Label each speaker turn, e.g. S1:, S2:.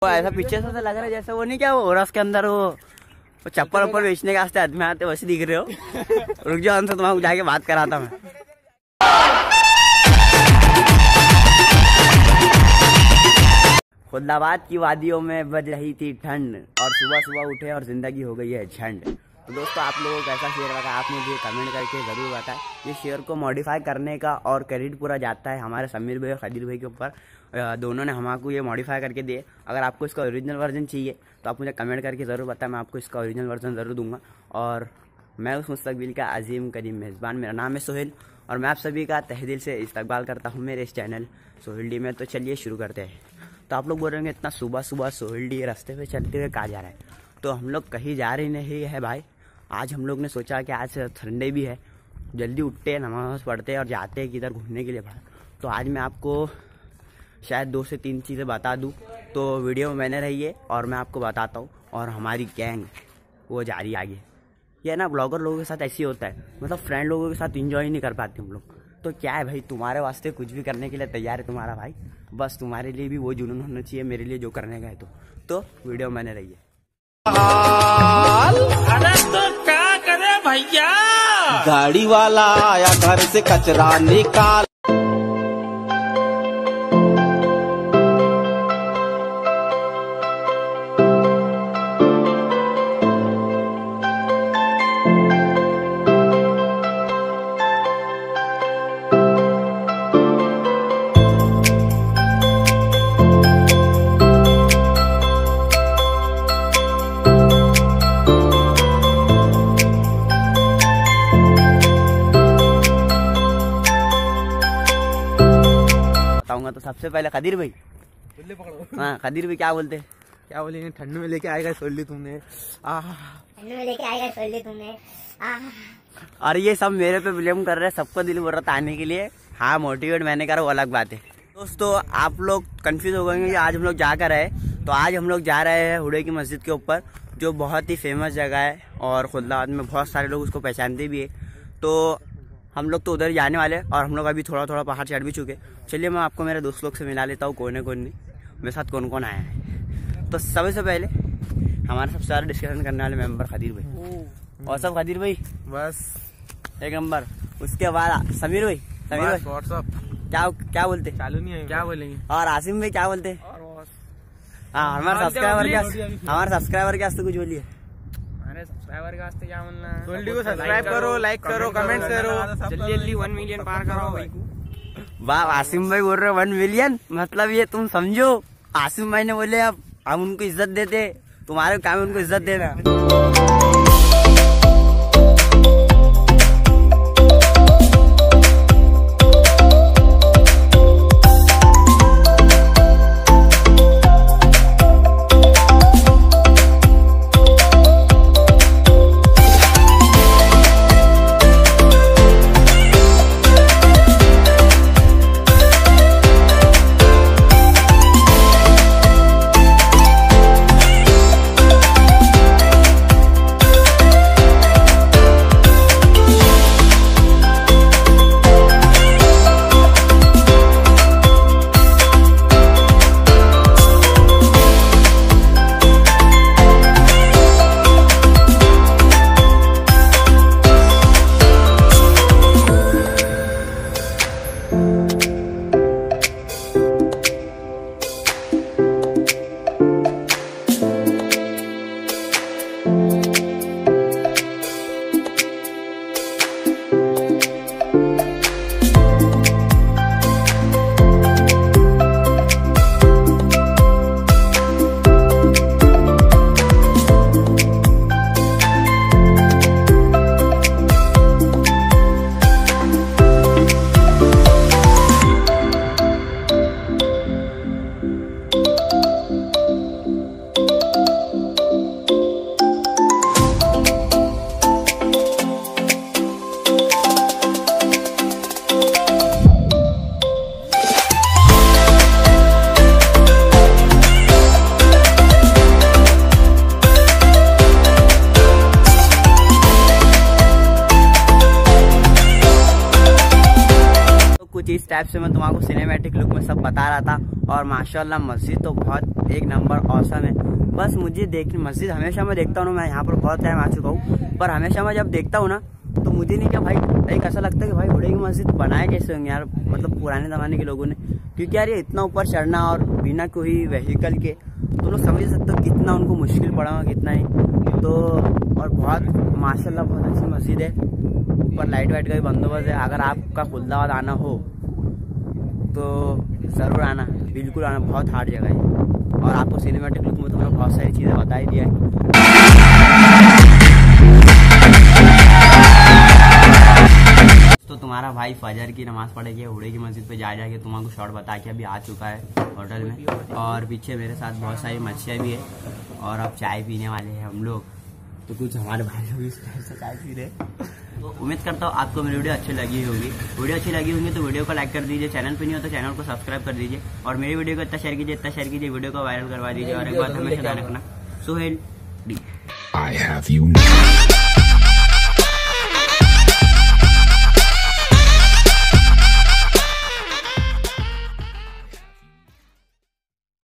S1: तो ऐसा पीछे से लग रहा है जैसे वो नहीं क्या वो रस के अंदर वो चप्पल वप्पल बेचने के वास्ते आदमी आते वैसे दिख रहे हो। रुक जाओ उनसे, तुम्हारा जाके बात कराता मैं। खुल्दाबाद की वादियों में बज रही थी ठंड और सुबह सुबह उठे और जिंदगी हो गई है झंड। तो दोस्तों आप लोगों को कैसा शेयर लगा आप मुझे कमेंट करके ज़रूर बताएं। ये शेयर को मॉडिफाई करने का और क्रेडिट पूरा जाता है हमारे समीर भाई और खदीर भाई के ऊपर। दोनों ने हमको ये मॉडिफाई करके दिए। अगर आपको इसका ओरिजिनल वर्जन चाहिए तो आप मुझे कमेंट करके ज़रूर बताएं, मैं आपको इसका ओरिजिनल वर्जन ज़रूर दूंगा। और मैं उस मुस्तकबिल का अजीम करीम मेज़बान, मेरा नाम है सोहेल और मैं आप सभी का तहे दिल से इस्तकबाल करता हूँ मेरे इस चैनल सोहेल डी में। तो चलिए शुरू करते हैं। तो आप लोग बोल रहे होंगे इतना सुबह सुबह सोहेल डी रास्ते पे चलते हुए कहाँ जा रहा है। तो हम लोग कहीं जा रहे नहीं है भाई। आज हम लोग ने सोचा कि आज संडे भी है, जल्दी उठते हैं, नमाज पढ़ते हैं और जाते हैं किधर घूमने के लिए बाहर। तो आज मैं आपको शायद 2 से 3 चीज़ें बता दूं, तो वीडियो में मैंने रही है और मैं आपको बताता हूँ। और हमारी गैंग वो जा रही आगे। ये ना ब्लॉगर लोगों के साथ ऐसे ही होता है, मतलब फ्रेंड लोगों के साथ इंजॉय नहीं कर पाते हम लोग। तो क्या है भाई, तुम्हारे वास्ते कुछ भी करने के लिए तैयार है तुम्हारा भाई, बस तुम्हारे लिए भी वो जुनून होना चाहिए मेरे लिए जो करने का है। तो वीडियो मैंने रही है।
S2: अरे तो क्या करे भैया,
S3: गाड़ी वाला आया घर से कचरा निकाल।
S1: तो सबसे पहले खदीर भाई, हाँ खदीर भाई क्या बोलते
S4: बोलेंगे, ठंड में लेके आएगा सोल ली तुमने,
S5: ठंड में लेके आएगा सोल ली तुमने।
S1: और ये सब मेरे पे ब्लेम कर रहे हैं, सबको दिल बोल रहा था आने के लिए। हाँ मोटिवेट मैंने करा वो अलग बात है। दोस्तों आप लोग कंफ्यूज हो गए कि आज हम लोग जा कर रहे हैं। तो आज हम लोग जा रहे हैं हुडे की मस्जिद के ऊपर, जो बहुत ही फेमस जगह है और खुल्दाबाद में बहुत सारे लोग उसको पहचानते भी है। तो हम लोग तो उधर जाने वाले और हम लोग अभी थोड़ा थोड़ा पहाड़ चढ़ भी चुके। चलिए मैं आपको मेरे दोस्त लोग से मिला लेता हूँ, कौन है कौन नहीं, मेरे साथ कौन कौन आया है। तो सबसे पहले हमारे सबसे ज़्यादा डिस्कशन करने वाले मेंबर खदीर भाई। और सब खदीर भाई बस एक नंबर। उसके बाद समीर भाई,
S4: व्हाट्सअप
S1: क्या बोलते
S4: चालू नहीं है, क्या बोलेंगे।
S1: और आसिम भाई क्या बोलते। हाँ हमारे सब्सक्राइबर के वास्ते कुछ बोलिए।
S4: सब्सक्राइबर का क्या बोलना है, वीडियो को सब्सक्राइब करो, लाइक करो, कमेंट करो, जल्दी जल्दी 1 मिलियन पार करो भाई।
S1: वाह आसिम भाई बोल रहे 1 मिलियन, मतलब ये तुम समझो आसिम भाई ने बोले अब हम उनको इज्जत देते, तुम्हारे काम उनको इज्जत देना। टाइप से मैं तुम्हारा सिनेमैटिक लुक में सब बता रहा था। और माशाल्लाह मस्जिद तो बहुत एक नंबर औसम है। बस मुझे देखनी मस्जिद हमेशा मैं देखता हूँ ना, मैं यहाँ पर बहुत टाइम आ चुका हूँ, पर हमेशा मैं जब देखता हूँ ना तो मुझे नहीं क्या भाई एक ऐसा लगता है कि भाई हुडे की मस्जिद बनाए कैसे होंगे यार, मतलब पुराने ज़माने के लोगों ने, क्योंकि यार ये इतना ऊपर चढ़ना और बिना कोई व्हीकल के, तो लोग समझ सकते हो कितना उनको मुश्किल पड़ा हुआ कितना ही। तो और बहुत माशाल्लाह बहुत अच्छी मस्जिद है, ऊपर लाइट वाइट का भी बंदोबस्त है। अगर आपका खुल्दाबाद आना हो तो ज़रूर आना, बिल्कुल आना, बहुत हार्ड जगह है। और आपको सिनेमैटिक लुक में तो मैं बहुत सारी चीज़ें बता ही दिया है। तो तुम्हारा भाई फजर की नमाज़ पढ़ के हुडे की मस्जिद पे जाके तुम्हारा शॉर्ट बता के अभी आ चुका है होटल में, और पीछे मेरे साथ बहुत सारी मच्छियाँ भी है और अब चाय पीने वाले हैं हम लोग। तो कुछ हमारे भाई लोग इस टाइप से चाय पी रहे। तो उम्मीद करता हूँ आपको मेरी वीडियो अच्छी लगी होगी। वीडियो अच्छी लगी होगी तो वीडियो को लाइक कर दीजिए, चैनल पे नहीं हो तो चैनल को सब्सक्राइब कर दीजिए, और मेरी वीडियो को इतना शेयर कीजिए, वीडियो को वायरल करवा दीजिए। और एक बात हमेशा ध्यान रखना, सोहेल डी।